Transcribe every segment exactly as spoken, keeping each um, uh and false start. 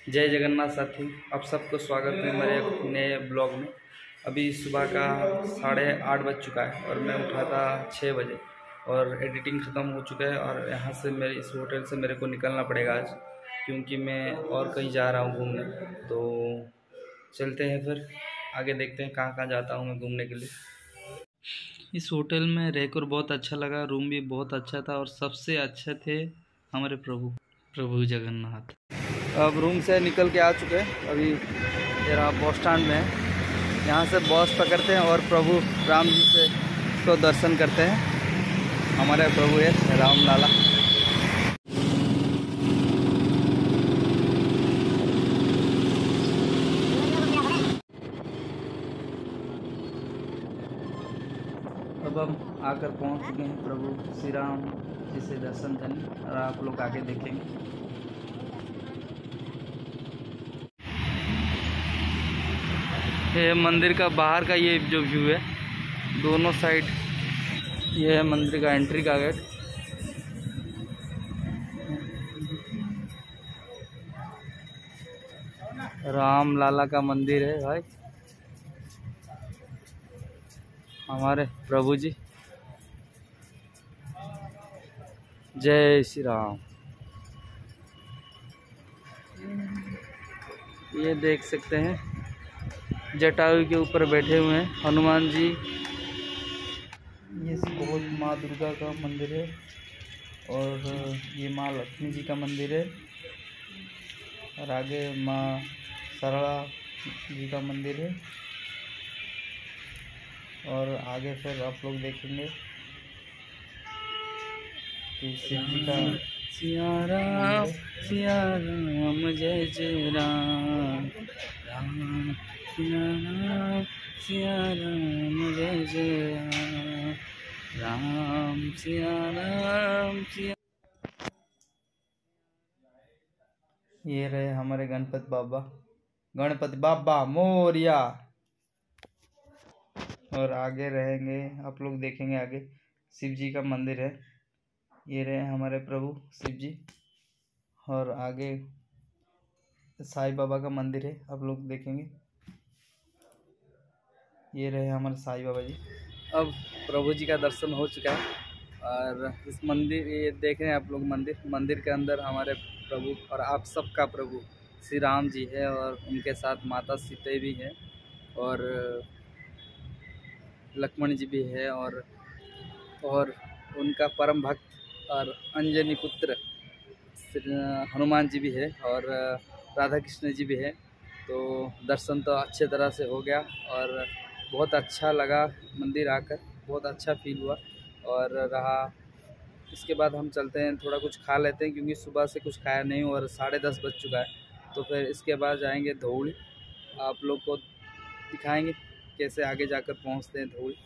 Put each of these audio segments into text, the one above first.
जय जगन्नाथ साथी, आप सबको स्वागत है मेरे नए ब्लॉग में। अभी सुबह का साढ़े आठ बज चुका है और मैं उठा था छः बजे और एडिटिंग ख़त्म हो चुका है। और यहाँ से मेरे इस होटल से मेरे को निकलना पड़ेगा आज, क्योंकि मैं और कहीं जा रहा हूँ घूमने। तो चलते हैं, फिर आगे देखते हैं कहाँ कहाँ जाता हूँ मैं घूमने के लिए। इस होटल में रहकर बहुत अच्छा लगा, रूम भी बहुत अच्छा था और सबसे अच्छे थे हमारे प्रभु प्रभु जगन्नाथ। अब रूम से निकल के आ चुके हैं, अभी जरा बस स्टैंड में है। यहाँ से बस पकड़ते हैं और प्रभु राम जी से को दर्शन करते हैं। हमारे प्रभु है राम लाला। अब हम आकर पहुँच चुके हैं प्रभु श्री राम जी से दर्शन करने, और आप लोग आगे देखेंगे। ये मंदिर का बाहर का ये जो व्यू है, दोनों साइड ये है मंदिर का एंट्री का गेट। राम लाला का मंदिर है भाई, हमारे प्रभु जी। जय श्री राम। ये देख सकते हैं जटायु के ऊपर बैठे हुए हैं हनुमान जी। ये बहुत माँ दुर्गा का मंदिर है और ये माँ लक्ष्मी जी का मंदिर है, और आगे माँ सरला जी का मंदिर है। और आगे फिर आप लोग देखेंगे कि शिव जी का सिया राम सिया राम जय जय राम, राम सिया राम सिया राम जय जय राम, राम सिया राम सिया। ये रहे हमारे गणपति बाबा, गणपति बाबा मोरिया। और आगे रहेंगे, आप लोग देखेंगे आगे शिव जी का मंदिर है। ये रहे हमारे प्रभु शिव जी, और आगे साईं बाबा का मंदिर है, आप लोग देखेंगे। ये रहे हमारे साईं बाबा जी। अब प्रभु जी का दर्शन हो चुका है, और इस मंदिर ये देख रहे हैं आप लोग मंदिर मंदिर के अंदर हमारे प्रभु और आप सबका प्रभु श्री राम जी है, और उनके साथ माता सीता भी है, और लक्ष्मण जी भी है, और और उनका परम भक्त और अंजनी पुत्र हनुमान जी भी है, और राधा कृष्ण जी भी है। तो दर्शन तो अच्छे तरह से हो गया और बहुत अच्छा लगा मंदिर आकर, बहुत अच्छा फील हुआ। और रहा इसके बाद हम चलते हैं, थोड़ा कुछ खा लेते हैं, क्योंकि सुबह से कुछ खाया नहीं और साढ़े दस बज चुका है। तो फिर इसके बाद जाएंगे धौली, आप लोग को दिखाएंगे कैसे आगे जाकर पहुंचते हैं धौली।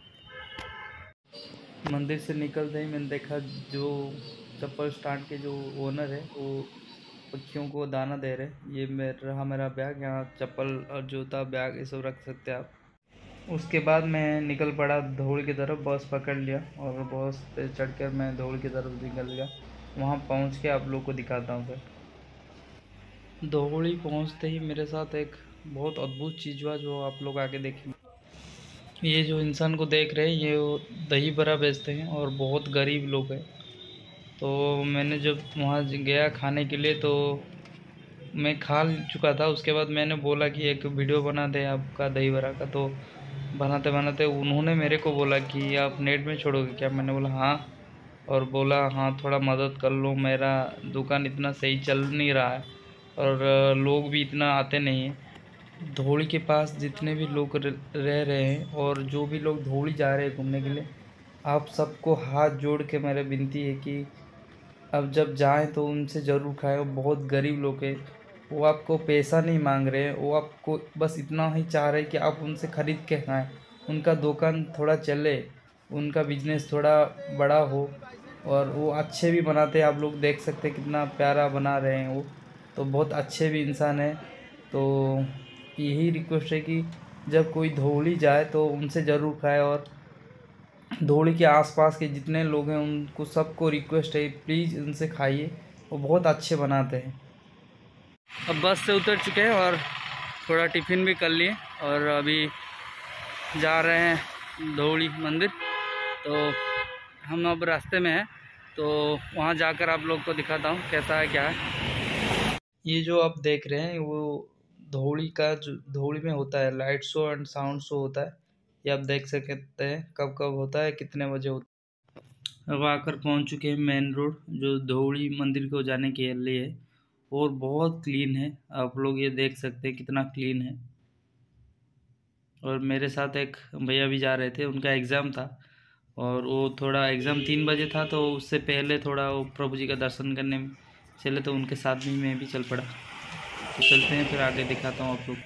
मंदिर से निकलते ही मैंने देखा जो चप्पल स्टैंड के जो ओनर है वो पक्षियों को दाना दे रहे। ये मेरा रहा मेरा बैग, यहाँ चप्पल और जूता बैग ये सब रख सकते हैं आप। उसके बाद मैं निकल पड़ा धौली की तरफ, बस पकड़ लिया और बस पे चढ़कर मैं धौली की तरफ निकल गया। वहाँ पहुँच के आप लोग को दिखाता हूँ। फिर धौली पहुँचते ही मेरे साथ एक बहुत अद्भुत चीज़ हुआ, जो आप लोग आगे देखेंगे। ये जो इंसान को देख रहे हैं, ये दही बड़ा बेचते हैं और बहुत गरीब लोग हैं। तो मैंने जब वहाँ गया खाने के लिए, तो मैं खा चुका था। उसके बाद मैंने बोला कि एक वीडियो बना दे आपका दही बड़ा का। तो बनाते बनाते उन्होंने मेरे को बोला कि आप नेट में छोड़ोगे क्या? मैंने बोला हाँ, और बोला हाँ थोड़ा मदद कर लो, मेरा दुकान इतना सही चल नहीं रहा है और लोग भी इतना आते नहीं हैं। धौली के पास जितने भी लोग रह रहे हैं और जो भी लोग धौली जा रहे हैं घूमने के लिए, आप सबको हाथ जोड़ के मेरा विनती है कि अब जब जाएं तो उनसे ज़रूर खाएं। वो बहुत गरीब लोग हैं, वो आपको पैसा नहीं मांग रहे हैं, वो आपको बस इतना ही चाह रहे हैं कि आप उनसे ख़रीद के खाएं, उनका दुकान थोड़ा चले, उनका बिजनेस थोड़ा बड़ा हो। और वो अच्छे भी बनाते हैं, आप लोग देख सकते हैं कितना प्यारा बना रहे हैं वो, तो बहुत अच्छे भी इंसान हैं। तो यही रिक्वेस्ट है कि जब कोई धौली जाए तो उनसे ज़रूर खाए, और धौली के आसपास के जितने लोग हैं उनको सबको रिक्वेस्ट है प्लीज़ उनसे खाइए, वो बहुत अच्छे बनाते हैं। अब बस से उतर चुके हैं और थोड़ा टिफ़िन भी कर लिए और अभी जा रहे हैं धौड़ी मंदिर। तो हम अब रास्ते में हैं, तो वहाँ जाकर आप लोग को दिखाता हूँ कैसा है क्या है। ये जो आप देख रहे हैं वो धौड़ी का जो धौड़ी में होता है light show and sound show होता है। ये आप देख सकते हैं कब कब होता है, कितने बजे होता है। अब आकर पहुँच चुके हैं मेन रोड जो धौड़ी मंदिर को जाने के लिए है और बहुत क्लीन है। आप लोग ये देख सकते हैं कितना क्लीन है। और मेरे साथ एक भैया भी जा रहे थे, उनका एग्ज़ाम था और वो थोड़ा एग्ज़ाम तीन बजे था, तो उससे पहले थोड़ा वो प्रभु जी का दर्शन करने में चले, तो उनके साथ भी मैं भी चल पड़ा। तो चलते हैं, फिर आगे दिखाता हूँ आप लोग।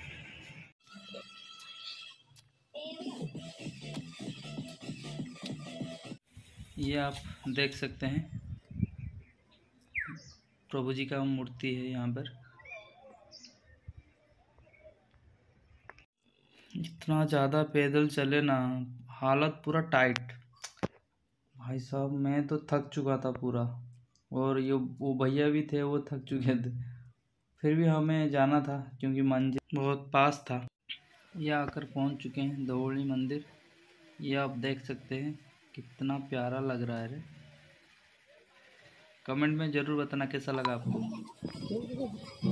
ये आप देख सकते हैं प्रभु जी का मूर्ति है यहाँ पर। इतना ज़्यादा पैदल चले ना, हालत पूरा टाइट। भाई साहब मैं तो थक चुका था पूरा, और ये वो भैया भी थे वो थक चुके थे। फिर भी हमें जाना था क्योंकि मंदिर बहुत पास था। ये आकर पहुंच चुके हैं धौड़ी मंदिर। ये आप देख सकते हैं कितना प्यारा लग रहा है रे। कमेंट में ज़रूर बताना कैसा लगा आपको।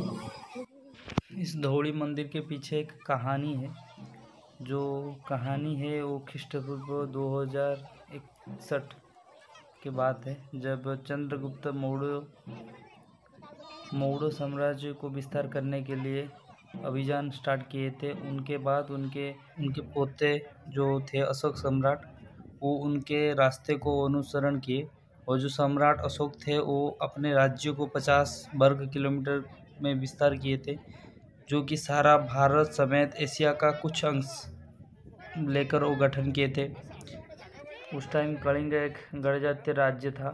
इस धौड़ी मंदिर के पीछे एक कहानी है। जो कहानी है वो ख्रीष्टपूर्व दो हज़ार इकसठ की बात है, जब चंद्रगुप्त मौर्य मौर्य साम्राज्य को विस्तार करने के लिए अभियान स्टार्ट किए थे। उनके बाद उनके उनके पोते जो थे अशोक सम्राट, वो उनके रास्ते को अनुसरण किए, और जो सम्राट अशोक थे वो अपने राज्य को पचास वर्ग किलोमीटर में विस्तार किए थे, जो कि सारा भारत समेत एशिया का कुछ अंश लेकर वो गठन किए थे। उस टाइम कलिंग एक गणराज्य राज्य था।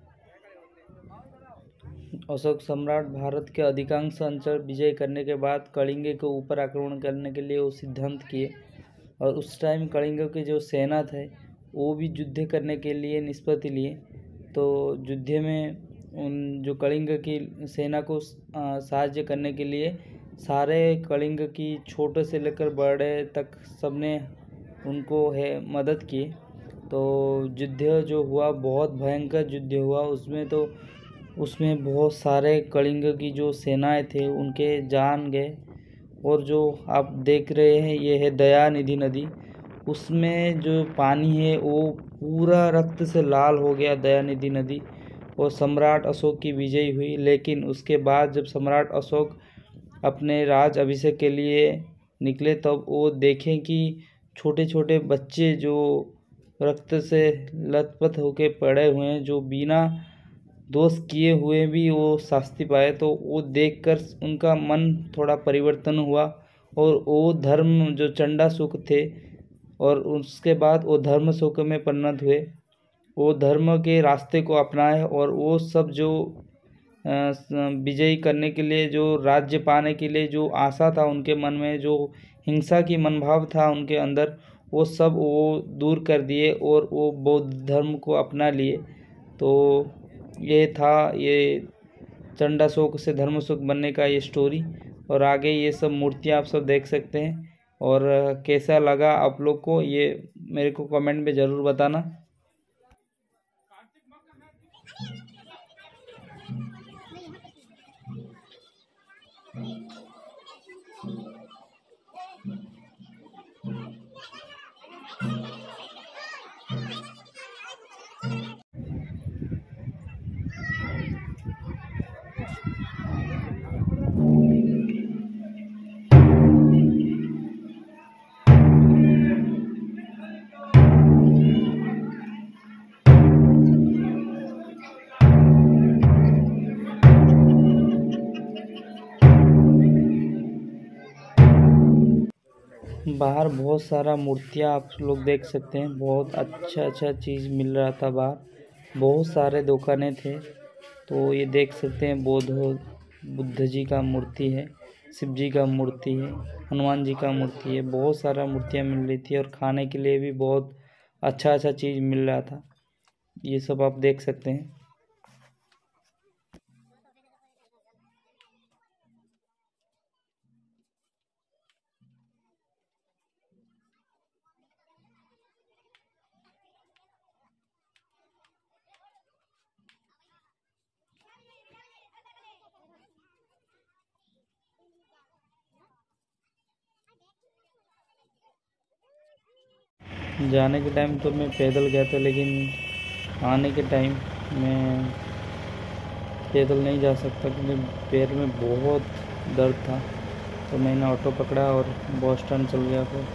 अशोक सम्राट भारत के अधिकांश अंचल विजय करने के बाद कलिंग के ऊपर आक्रमण करने के लिए वो सिद्धांत किए, और उस टाइम कलिंग की जो सेना थे वो भी युद्ध करने के लिए निष्पत्ति लिए। तो युद्ध में उन जो कलिंग की सेना को सहायता करने के लिए सारे कलिंग की छोटे से लेकर बड़े तक सबने उनको है मदद की। तो युद्ध जो हुआ बहुत भयंकर युद्ध हुआ। उसमें तो उसमें बहुत सारे कलिंग की जो सेनाएं थे उनके जान गए। और जो आप देख रहे हैं ये है दया निधि नदी। उसमें जो पानी है वो पूरा रक्त से लाल हो गया, दया निधि नदी। और सम्राट अशोक की विजय हुई। लेकिन उसके बाद जब सम्राट अशोक अपने राज अभिषेक के लिए निकले, तब वो देखें कि छोटे छोटे बच्चे जो रक्त से लथपथ होके पड़े हुए हैं, जो बिना दोष किए हुए भी वो शास्ति पाए, तो वो देखकर उनका मन थोड़ा परिवर्तन हुआ, और वो धर्म जो चंडाशोक थे और उसके बाद वो धर्म शोक में परिणत हुए। वो धर्म के रास्ते को अपनाए, और वो सब जो विजयी करने के लिए, जो राज्य पाने के लिए जो आशा था उनके मन में, जो हिंसा की मनोभाव था उनके अंदर, वो सब वो दूर कर दिए और वो बौद्ध धर्म को अपना लिए। तो ये था ये चंडाशोक से धर्मशोक बनने का ये स्टोरी। और आगे ये सब मूर्तियाँ आप सब देख सकते हैं। और कैसा लगा आप लोग को ये मेरे को कमेंट में ज़रूर बताना। बाहर बहुत सारा मूर्तियाँ आप लोग देख सकते हैं। बहुत अच्छा अच्छा चीज़ मिल रहा था बाहर। बहुत सारे दुकानें थे। तो ये देख सकते हैं बौद्ध बुद्ध जी का मूर्ति है, शिव जी का मूर्ति है, हनुमान जी का मूर्ति है। बहुत सारा मूर्तियाँ मिल रही थी, और खाने के लिए भी बहुत अच्छा अच्छा चीज़ मिल रहा था। ये सब आप देख सकते हैं। जाने के टाइम तो मैं पैदल गया था, लेकिन आने के टाइम मैं पैदल नहीं जा सकता क्योंकि पैर में बहुत दर्द था। तो मैंने ऑटो पकड़ा और बस स्टैंड चल गया। फिर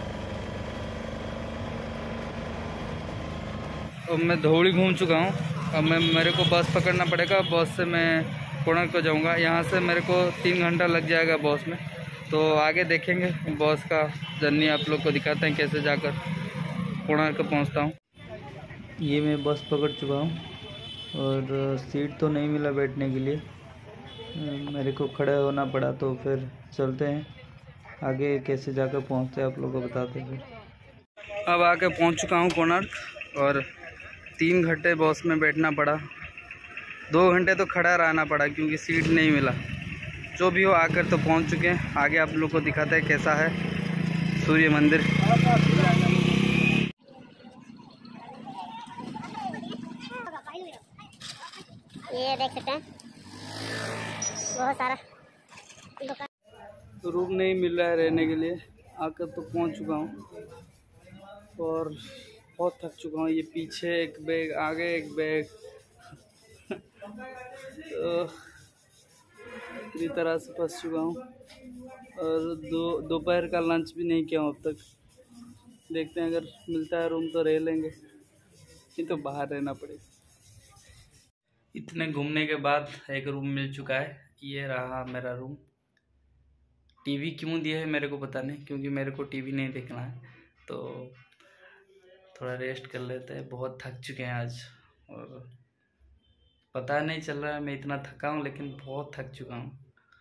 अब मैं धौली घूम चुका हूँ। अब मैं मेरे को बस पकड़ना पड़ेगा। बस से मैं कोणार्क को जाऊँगा। यहाँ से मेरे को तीन घंटा लग जाएगा बस में। तो आगे देखेंगे बस का जर्नी, आप लोग को दिखाते हैं कैसे जाकर कोणार्क पहुँचता हूँ। ये मैं बस पकड़ चुका हूँ और सीट तो नहीं मिला बैठने के लिए, मेरे को खड़े होना पड़ा। तो फिर चलते हैं आगे, कैसे जाकर पहुँचते हैं आप लोग को बताते हैं। अब आके पहुँच चुका हूँ कोणार्क और तीन घंटे बस में बैठना पड़ा। दो घंटे तो खड़ा रहना पड़ा क्योंकि सीट नहीं मिला। जो भी हो, आकर तो पहुँच चुके हैं। आगे आप लोग को दिखाते हैं कैसा है सूर्य मंदिर। ये देख सकते हैं बहुत सारा दुकान। तो रूम नहीं मिल रहा है रहने के लिए। आकर तो पहुंच चुका हूं और बहुत थक चुका हूं। ये पीछे एक बैग, आगे एक बैग तो पूरी तरह से फंस चुका हूं। और दो दोपहर का लंच भी नहीं किया हूं अब तक। देखते हैं, अगर मिलता है रूम तो रह लेंगे, नहीं तो बाहर रहना पड़ेगा। इतने घूमने के बाद एक रूम मिल चुका है। ये रहा मेरा रूम। टीवी क्यों दिया है मेरे को पता नहीं, क्योंकि मेरे को टीवी नहीं देखना है। तो थोड़ा रेस्ट कर लेते हैं। बहुत थक चुके हैं आज और पता नहीं चल रहा है मैं इतना थका हूँ, लेकिन बहुत थक चुका हूँ।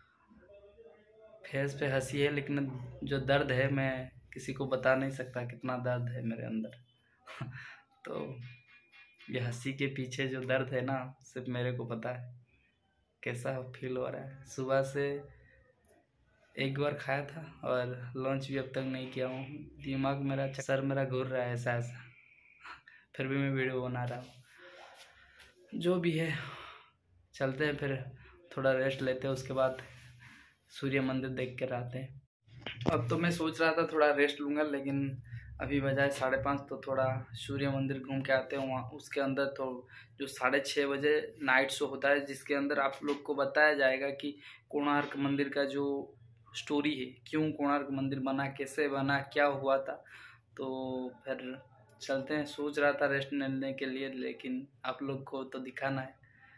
फेस पे हंसी है, लेकिन जो दर्द है मैं किसी को बता नहीं सकता कितना दर्द है मेरे अंदर तो ये हंसी के पीछे जो दर्द है ना, सिर्फ मेरे को पता है कैसा फील हो रहा है। सुबह से एक बार खाया था और लंच भी अब तक नहीं किया हूँ। दिमाग मेरा, सर मेरा घूर रहा है ऐसा ऐसा फिर भी मैं वीडियो बना रहा हूँ। जो भी है, चलते हैं फिर, थोड़ा रेस्ट लेते हैं, उसके बाद सूर्य मंदिर देख कर आते हैं। अब तो मैं सोच रहा था थोड़ा रेस्ट लूँगा, लेकिन अभी बजाय साढ़े पाँच, तो थोड़ा सूर्य मंदिर घूम के आते हैं। वहाँ उसके अंदर तो जो साढ़े छः बजे नाइट शो होता है, जिसके अंदर आप लोग को बताया जाएगा कि कोणार्क मंदिर का जो स्टोरी है, क्यों कोणार्क मंदिर बना, कैसे बना, क्या हुआ था। तो फिर चलते हैं। सोच रहा था रेस्ट लेने के लिए, लेकिन आप लोग को तो दिखाना है।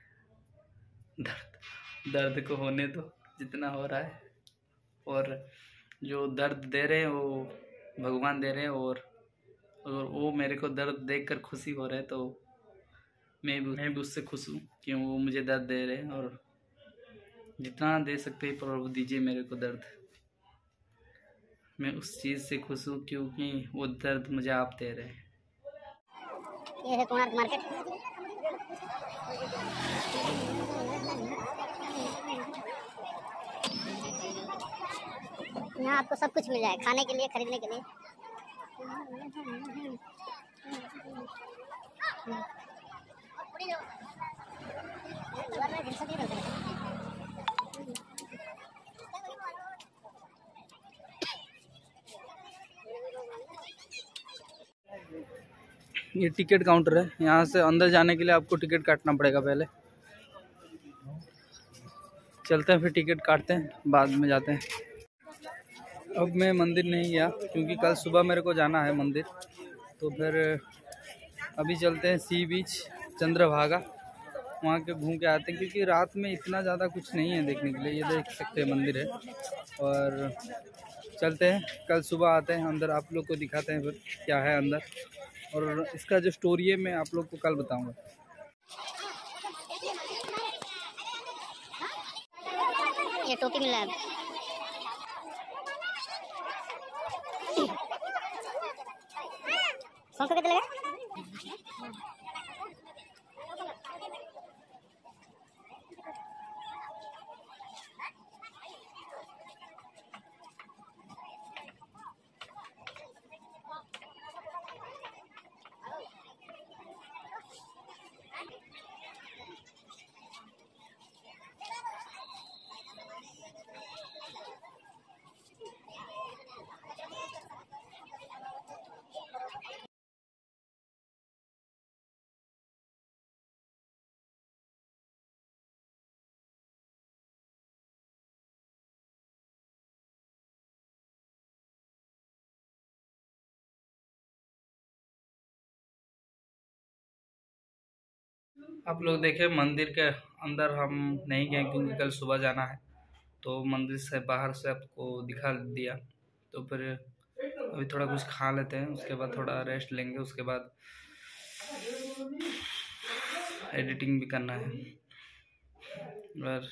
दर्द दर्द को होने दो जितना हो रहा है, और जो दर्द दे रहे हैं वो भगवान दे रहे हैं, और और वो मेरे को दर्द देखकर खुशी हो रहे हैं। तो मैं भी मैं भी उससे खुश हूँ कि वो मुझे दर्द दे रहे हैं, और जितना दे सकते हैं प्रभु दीजिए मेरे को दर्द। मैं उस चीज़ से खुश हूँ क्योंकि वो दर्द मुझे आप दे रहे हैं। ये है कोणार्क मार्केट। यहाँ आपको सब कुछ मिल जाए, खाने के लिए, खरीदने के लिए। ये टिकट काउंटर है। यहाँ से अंदर जाने के लिए आपको टिकट काटना पड़ेगा पहले। चलते हैं फिर, टिकट काटते हैं, बाद में जाते हैं। अब मैं मंदिर नहीं गया क्योंकि कल सुबह मेरे को जाना है मंदिर। तो फिर अभी चलते हैं सी बीच चंद्रभागा, वहाँ के घूम के आते हैं, क्योंकि रात में इतना ज़्यादा कुछ नहीं है देखने के लिए। ये देख सकते हैं मंदिर है। और चलते हैं, कल सुबह आते हैं अंदर, आप लोग को दिखाते हैं फिर क्या है अंदर, और इसका जो स्टोरी है मैं आप लोग को कल बताऊँगा। ये टोपी मिला है। कौन सा कितने लगा? आप लोग देखें मंदिर के अंदर हम नहीं गए क्योंकि कल सुबह जाना है, तो मंदिर से बाहर से आपको दिखा दिया। तो फिर अभी थोड़ा कुछ खा लेते हैं, उसके बाद थोड़ा रेस्ट लेंगे, उसके बाद एडिटिंग भी करना है। और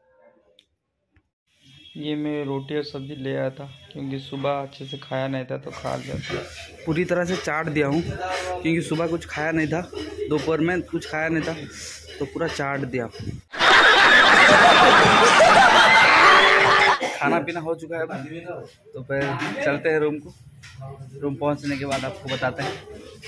ये मैं रोटी और सब्जी ले आया था क्योंकि सुबह अच्छे से खाया नहीं था, तो खा लिया था। पूरी तरह से चाट दिया हूँ क्योंकि सुबह कुछ खाया नहीं था, दोपहर में कुछ खाया नहीं था, तो पूरा चाट दिया। खाना पीना हो चुका है, तो फिर चलते हैं रूम को। रूम पहुँचने के बाद आपको बताते हैं।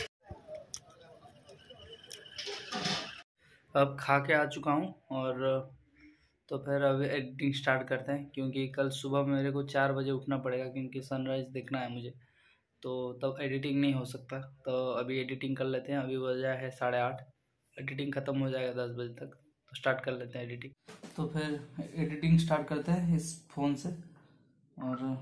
अब खा के आ चुका हूँ, और तो फिर अभी एडिटिंग स्टार्ट करते हैं क्योंकि कल सुबह मेरे को चार बजे उठना पड़ेगा क्योंकि सनराइज़ देखना है मुझे, तो तब एडिटिंग नहीं हो सकता। तो अभी एडिटिंग कर लेते हैं। अभी बजा है साढ़े आठ, एडिटिंग ख़त्म हो जाएगा दस बजे तक, तो स्टार्ट कर लेते हैं एडिटिंग। तो फिर एडिटिंग स्टार्ट करते हैं इस फ़ोन से। और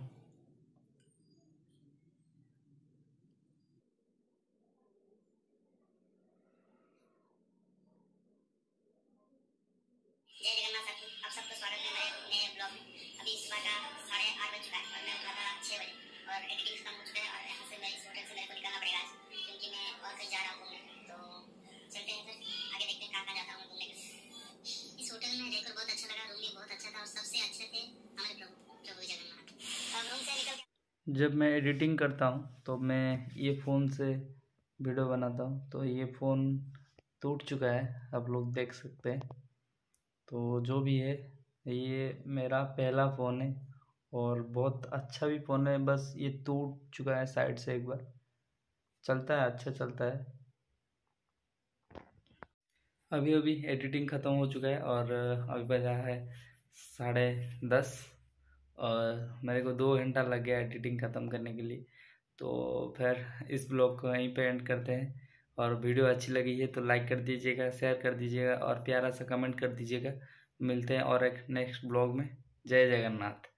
जय जगन्नाथ साथी, आप सबका स्वागत है मेरे नए ब्लॉग में। अभी सुबह का साढ़े आठ बज चुका है और मैं उठा था छः बजे और एडिटिंग खत्म हो चुका है। और यहाँ से मैं इस होटल से मेरे को निकलना पड़ेगा आज क्योंकि मैं और कहीं जा रहा हूँ घूमने। तो चलते हैं, फिर आगे देखते हैं कहाँ कहाँ जाता हूँ घूमने के लिए। इस होटल में रहकर बहुत अच्छा लगा, रूम भी बहुत अच्छा था और सबसे अच्छे थे हमारे प्रभु प्रभु जगन्नाथ। अब रूम से निकल के जब मैं एडिटिंग करता हूँ तो मैं ये फ़ोन से वीडियो बनाता हूँ, तो ये फ़ोन टूट चुका है, आप लोग देख सकते हैं। तो जो भी है, ये मेरा पहला फ़ोन है और बहुत अच्छा भी फ़ोन है, बस ये टूट चुका है साइड से। एक बार चलता है, अच्छा चलता है। अभी अभी एडिटिंग ख़त्म हो चुका है और अभी बजा है साढ़े दस, और मेरे को दो घंटा लग गया एडिटिंग ख़त्म करने के लिए। तो फिर इस ब्लॉग को यहीं पे एंड करते हैं। और वीडियो अच्छी लगी है तो लाइक कर दीजिएगा, शेयर कर दीजिएगा और प्यारा सा कमेंट कर दीजिएगा। मिलते हैं और एक नेक्स्ट ब्लॉग में। जय जगन्नाथ।